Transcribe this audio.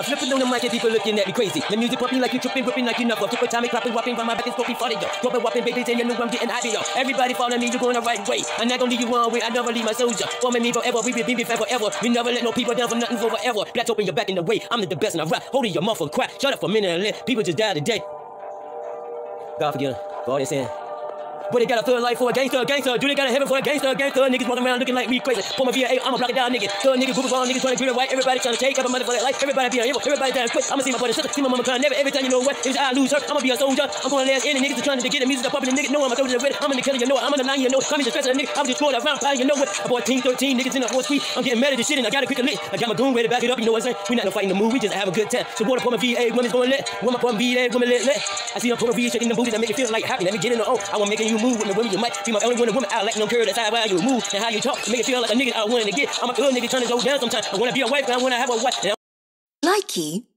I'm flipping on the mic and people looking at me crazy. The music pumping like you tripping, whipping like you know. Triple time, clapping, whopping from my back, it's talking funny, yo. Whopping, whopping, baby, and you know I'm getting happy, yo. Everybody follow me, you're going the right way. I'm not gonna leave you one way, I never leave my soldier. Forming me forever, we be forever. We never let no people down for nothing for forever. Black open your back in the way, I'm the best and I rap. Holding your mouth and crack. Shut up for a minute and let people just die today. God forgive them for all they sin. But they got a thug life for a gangster. Do they got a heaven for a gangster? Niggas walking around looking like me crazy. Pull my VA, I'ma block it down, nigga. Thug niggas, group on niggas trying to green and white. Everybody trying to take up a motherfucker life. Everybody be a hero. Everybody down quick. I'ma see my brother sister, see my mama crying. Never every time you know what. If I lose her, I'ma be a soldier. I'm gonna last any niggas are trying to get the music up in the niggas. Know I'm a soldier with it. I'm in the killer, you know it. I'm in the line, you know it. I'm in the stress of the nigga. I'm just going around, you know what. I bought 13 niggas in the horse street. I'm getting mad at this shit and I got a quick lit. I got my goon ready to back it up, you know what I'm saying? We not no fighting the move, we just have a good time. So water for my VA, women's going lit. Women for my VA, women lit. I see them for my VA shaking the booty that make you feel like happy. Let me get in the O. I want making you move with the women you might be my only woman. I like no girl that's how you move and how you talk. Make it feel like a nigga I wanted to get. I'm a good nigga trying to go down sometimes. I wanna be a wife and I wanna have a wife. Likey